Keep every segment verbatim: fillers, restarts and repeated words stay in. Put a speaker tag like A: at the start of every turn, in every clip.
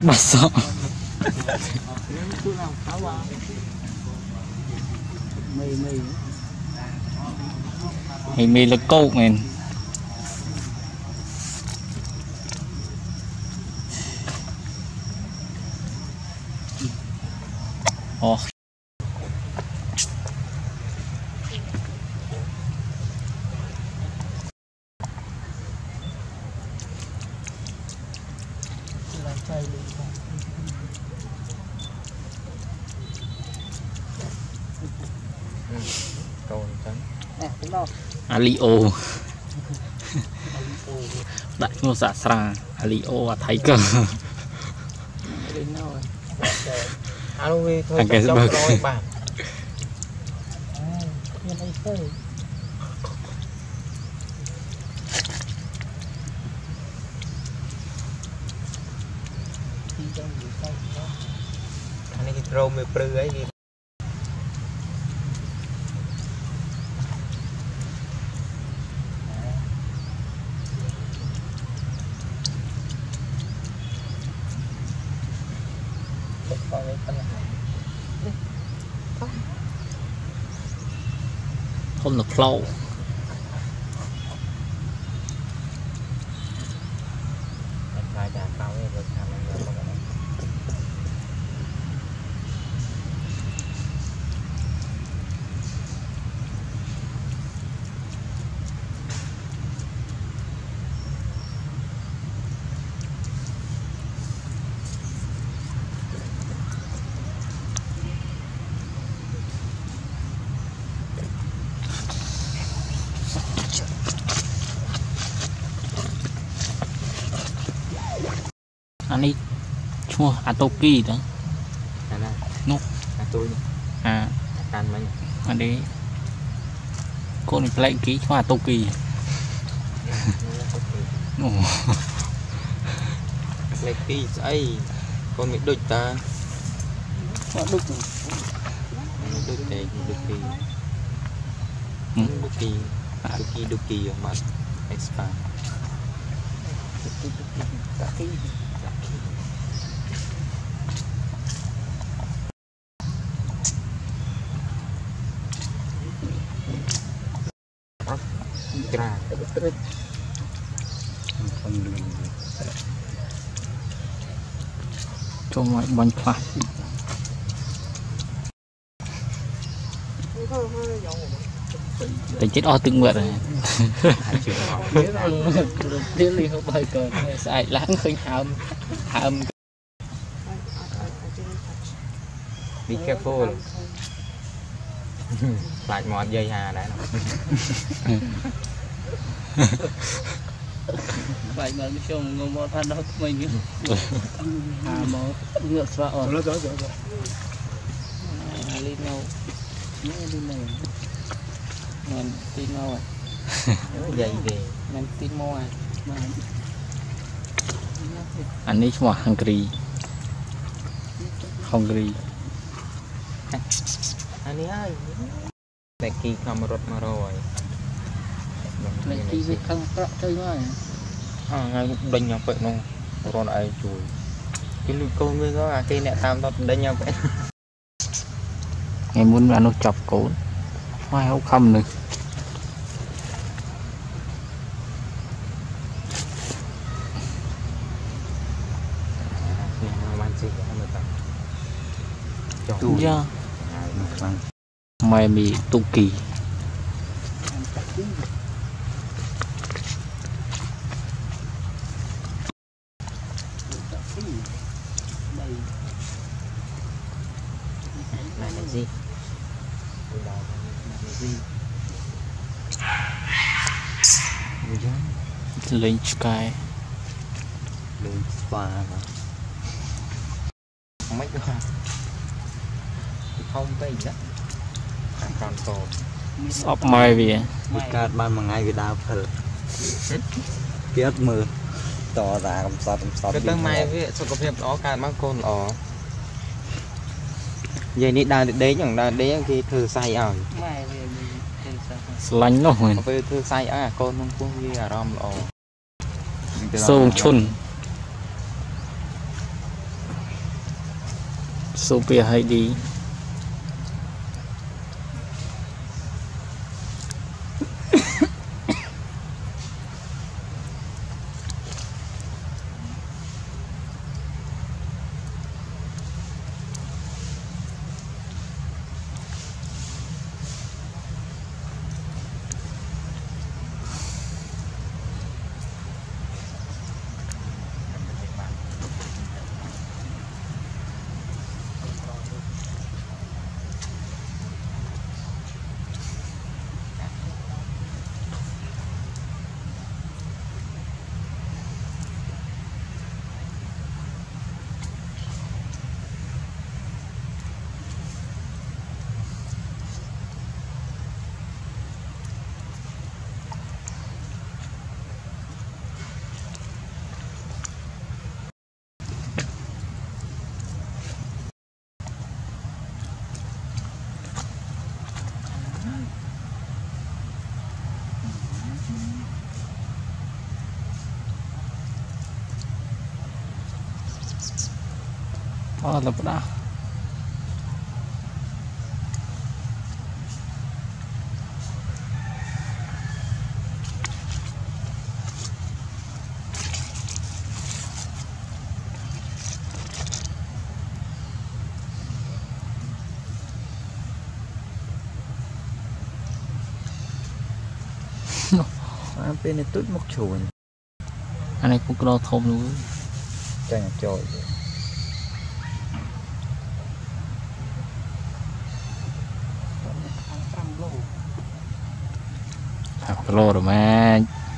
A: bà sợ mì mì là câu mình ồ Alio đại ngô xả sra Alio à thấy cơ anh cái bơ
B: anh ấy rô mê prư ấy
A: không được flow anh ấy chua Atoki đó nút à anh đấy cô này lại ký chua Atoki
B: lại ký ấy con bị đứt ta đứt đứt đây đứt kỳ đứt kỳ đứt kỳ đứt kỳ mà expand Kira
A: cho mọi bánh phải tình chết o tự nguyện rồi tiếng liên không bài cờ sai lãng khơi hàm hàm
B: be careful lại một dây hà đã
A: vậy mà mới chung ngô mò than đó mình hà mò ngược vào ở lên đâu lên này mình tin đâu
B: dây về
A: mình tin mua anh ấy mua Hungary Hungary
B: anh ấy ơi để kỳ cầm rốt mà rồi
A: để kỳ việc không có chơi thôi
B: à ngay đánh nhau vậy luôn rồi ai chui cái lưu câu mới có à cái nẹt tam đó đánh nhau vậy
A: ngày muốn ăn nó chọc cổ hoài không không nữa dạ mày bị tu kỳ
B: này là gì
A: lên sky
B: lên spa mấy cái không cái gì đó còn tổ
A: sắp mai về
B: cát ban mà ngày Việt Nam phật biết mưa tỏ ra cầm sọt cầm sọt cái tương mai với số công việc đó cát mang côn lỏ vậy đi đa đấy chẳng đa đấy khi thử say ở
A: lạnh nó rồi
B: về thử say à con không có gì à rom lỏ
A: sâu chun
C: Sophia hay đi Ờ là đã
B: bên này tút mốc chuồn
C: anh này cũng lo thôm luôn
B: chẳng trời
C: học lô rồi mà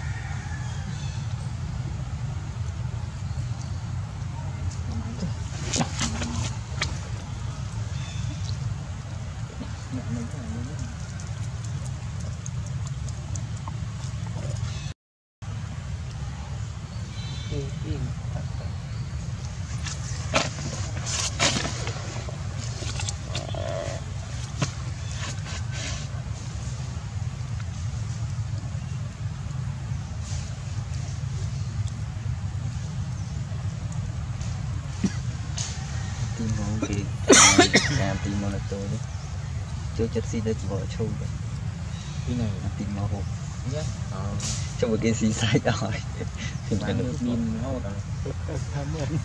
B: tim mong kì làm tim mong là tôi đấy chưa chất xin được vợ châu đấy cái này là tim mong hộp trong một cái xì sai rồi thì mà được pin nó rồi tham ơn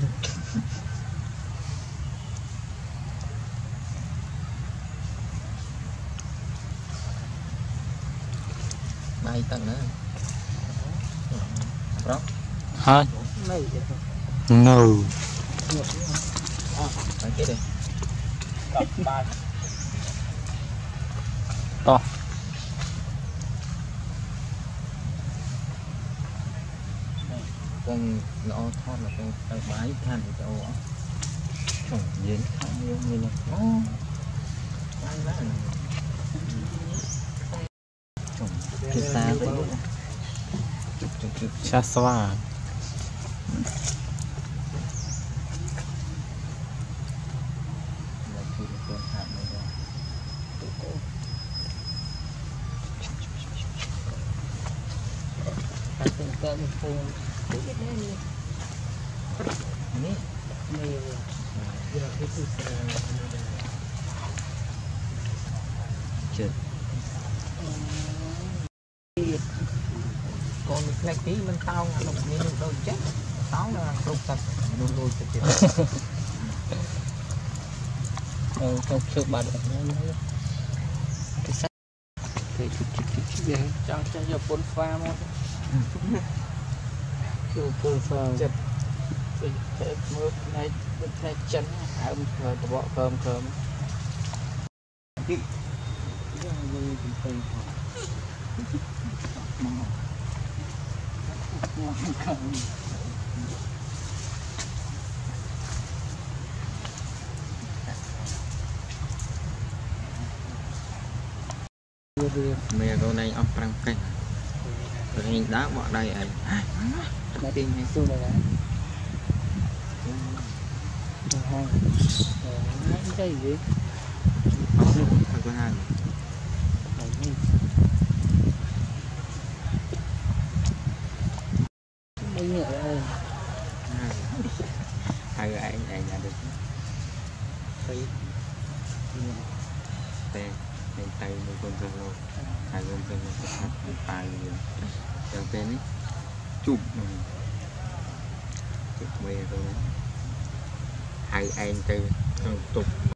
B: bay tầng nữa đó
C: hả no
B: cái đây
C: to
B: con nó thoát là con cái bái than của cháu trồng dính không yêu mình nó bái lá trồng cái xa đấy
C: cha xoa
A: Cơm phun cái này
B: này
A: này giờ cái thứ
B: chết
A: còn lại tí mình tao lục như đâu chết tao là lục tập luôn luôn chết ờ không chưa bắt được cái sách cái chút chút chút gì cho cho giờ phun pha mà phun phun pha chết cái mưa này này chân ẩm rồi bỏ cơm cơm
B: mẹ con này ông prang cái rồi anh đá bỏ đây ấy
A: là tiền hay xu này là hai cái gì
B: không có hai
A: mấy nhựa đây
B: hai người anh này nhà được
A: cây
B: แต่ในไตมีคนสลบหายลมเป็นสภาพตายอยู่อย่างเป็นนี่จุบจุบเมย์ตรงนั้นหายเองtừ tục